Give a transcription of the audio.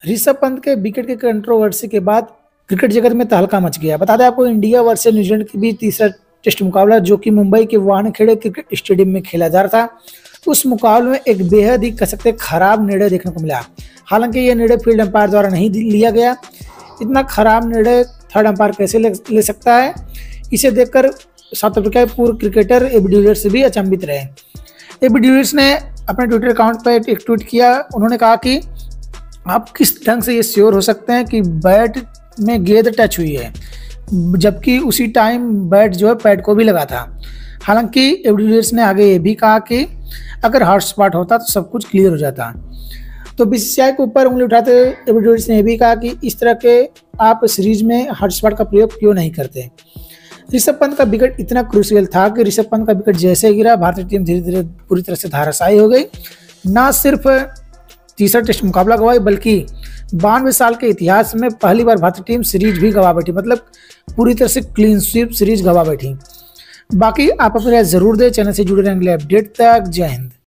ऋषभ पंत के विकेट की कंट्रोवर्सी के बाद क्रिकेट जगत में तहलका मच गया। बता दें आपको, इंडिया वर्सेस न्यूजीलैंड के बीच तीसरा टेस्ट मुकाबला जो कि मुंबई के वानखेड़े क्रिकेट स्टेडियम में खेला जा रहा था, उस मुकाबले में एक बेहद ही कह सकते खराब निर्णय देखने को मिला। हालांकि यह निर्णय फील्ड अंपायर द्वारा नहीं लिया गया। इतना खराब निर्णय थर्ड अंपायर कैसे ले सकता है, इसे देखकर साउथ अफ्रीका के पूर्व क्रिकेटर एबी डिविलियर्स भी अचंभित रहे। एबी डिविलियर्स ने अपने ट्विटर अकाउंट पर एक ट्वीट किया। उन्होंने कहा कि आप किस ढंग से ये श्योर हो सकते हैं कि बैट में गेंद टच हुई है, जबकि उसी टाइम बैट जो है पैड को भी लगा था। हालांकि एबी डिविलियर्स ने आगे ये भी कहा कि अगर हॉट स्पॉट होता तो सब कुछ क्लियर हो जाता। तो बीसीसीआई के ऊपर उंगली उठाते एबी डिविलियर्स ने यह भी कहा कि इस तरह के आप सीरीज में हॉट स्पॉट का प्रयोग क्यों नहीं करते। ऋषभ पंत का विकेट इतना क्रूशियल था कि ऋषभ पंत का विकेट जैसे गिरा, भारतीय टीम धीरे धीरे पूरी तरह से धाराशायी हो गई। ना सिर्फ तीसरा टेस्ट मुकाबला गवाई, बल्कि 92 साल के इतिहास में पहली बार भारतीय टीम सीरीज भी गवा बैठी, मतलब पूरी तरह से क्लीन स्वीप सीरीज गवा बैठी। बाकी आप अपने जरूर दें, चैनल से जुड़े रहेंगे अपडेट तक। जय हिंद।